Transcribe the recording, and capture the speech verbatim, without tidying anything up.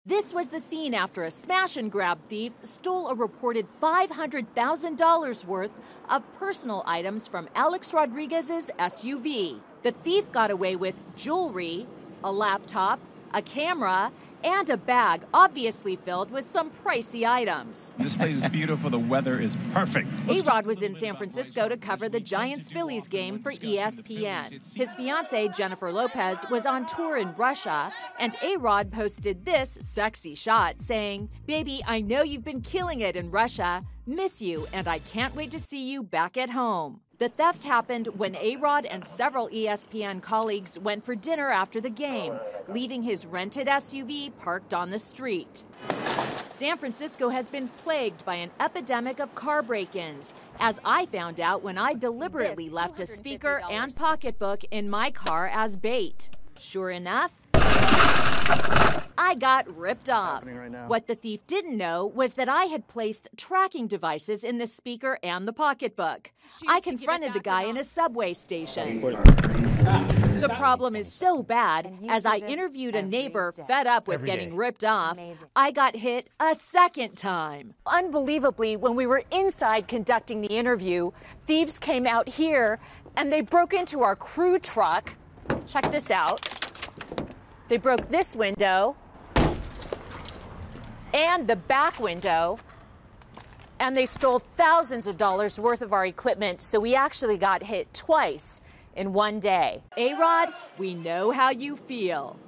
This was the scene after a smash-and-grab thief stole a reported five hundred thousand dollars worth of personal items from Alex Rodriguez's S U V. The thief got away with jewelry, a laptop, a camera, and a bag obviously filled with some pricey items. This place is beautiful. The weather is perfect. A-Rod was in San Francisco to cover the Giants-Phillies game for E S P N. His fiancee, Jennifer Lopez, was on tour in Russia, and A-Rod posted this sexy shot saying, "Baby, I know you've been killing it in Russia. Miss you, and I can't wait to see you back at home." The theft happened when A-Rod and several E S P N colleagues went for dinner after the game, leaving his rented S U V parked on the street. San Francisco has been plagued by an epidemic of car break-ins, as I found out when I deliberately left a speaker and pocketbook in my car as bait. Sure enough, I got ripped off. Right, what the thief didn't know was that I had placed tracking devices in the speaker and the pocketbook. I confronted the guy in a subway station. The problem is so bad, as I interviewed a neighbor fed up with getting ripped off, I got hit a second time. Unbelievably, when we were inside conducting the interview, thieves came out here and they broke into our crew truck. Check this out. They broke this window and the back window, and they stole thousands of dollars worth of our equipment, so we actually got hit twice in one day. A-Rod, we know how you feel.